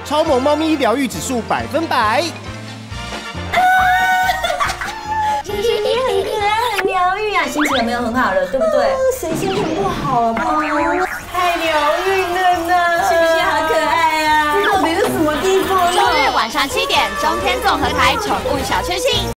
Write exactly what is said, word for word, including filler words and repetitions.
超萌猫咪疗愈指数百分百。 星星你很可爱，很疗愈啊，心情有没有很好了，对不对？ 谁心情不好啊？ 太疗愈了呢，是不是好可爱啊？ 这到底是什么地方？ 周日晚上七点，中天综合台宠物小确幸。